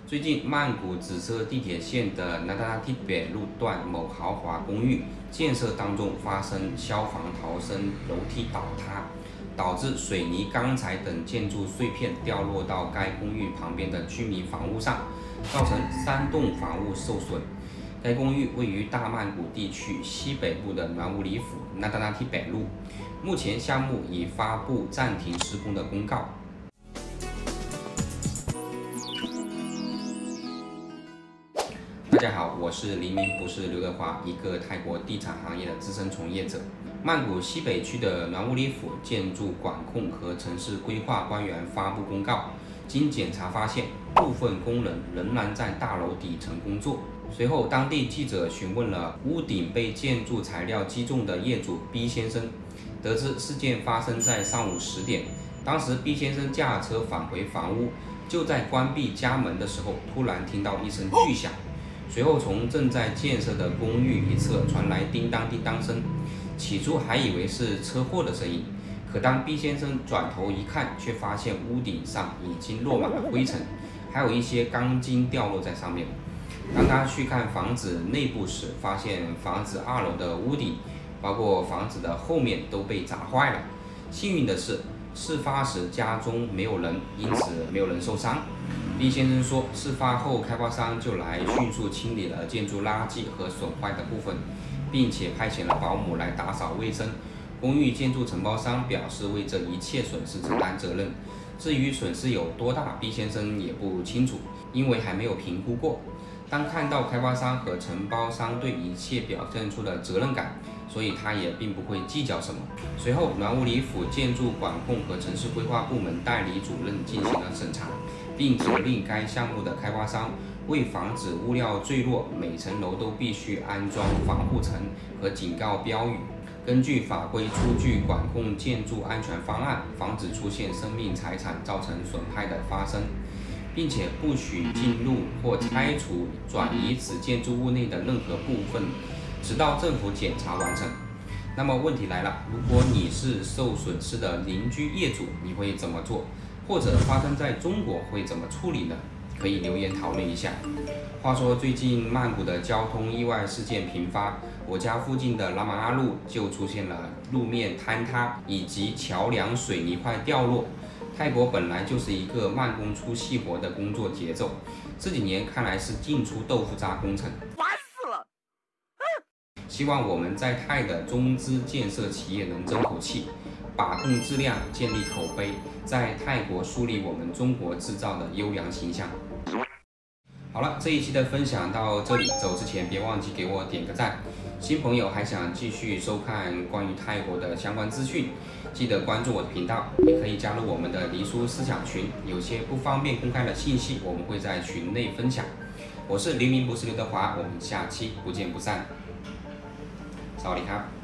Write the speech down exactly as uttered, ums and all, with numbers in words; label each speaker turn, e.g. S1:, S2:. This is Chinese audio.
S1: 最近，曼谷紫色地铁线的那达那梯北路段某豪华公寓建设当中发生消防逃生楼梯倒塌，导致水泥、钢材等建筑碎片掉落到该公寓旁边的居民房屋上，造成三栋房屋受损。该公寓位于大曼谷地区西北部的暖武里府那达那梯北路，目前项目已发布暂停施工的公告。大家好，我是黎明，不是刘德华，一个泰国地产行业的资深从业者。曼谷西北区的暖武里府建筑管控和城市规划官员发布公告，经检查发现，部分工人仍然在大楼底层工作。随后，当地记者询问了屋顶被建筑材料击中的业主 B 先生，得知事件发生在上午十点。当时 B 先生驾车返回房屋，就在关闭家门的时候，突然听到一声巨响。随后，从正在建设的公寓一侧传来叮当叮当声，起初还以为是车祸的声音，可当 B 先生转头一看，却发现屋顶上已经落满了灰尘，还有一些钢筋掉落在上面。当他去看房子内部时，发现房子二楼的屋顶，包括房子的后面都被砸坏了。幸运的是，事发时家中没有人，因此没有人受伤。B 先生说，事发后开发商就来迅速清理了建筑垃圾和损坏的部分，并且派遣了保姆来打扫卫生。公寓建筑承包商表示为这一切损失承担责任。至于损失有多大 ，B 先生也不清楚，因为还没有评估过。当看到开发商和承包商对一切表现出了责任感，所以他也并不会计较什么。随后，暖武里府建筑管控和城市规划部门代理主任进行了审查，并责令该项目的开发商为防止物料坠落，每层楼都必须安装防护层和警告标语，根据法规出具管控建筑安全方案，防止出现生命财产造成损害的发生，并且不许进入或拆除、转移此建筑物内的任何部分，直到政府检查完成。那么问题来了，如果你是受损失的邻居业主，你会怎么做？或者发生在中国会怎么处理呢？可以留言讨论一下。话说最近曼谷的交通意外事件频发，我家附近的拉玛阿路就出现了路面坍塌以及桥梁水泥块掉落。泰国本来就是一个慢工出细活的工作节奏，这几年看来是进出豆腐渣工程，烦死了！希望我们在泰的中资建设企业能争口气，把控质量，建立口碑，在泰国树立我们中国制造的优良形象。好了，这一期的分享到这里，走之前别忘记给我点个赞。新朋友还想继续收看关于泰国的相关资讯，记得关注我的频道，也可以加入我们的黎叔思想群，有些不方便公开的信息，我们会在群内分享。我是黎明，不是刘德华，我们下期不见不散。萨瓦迪卡。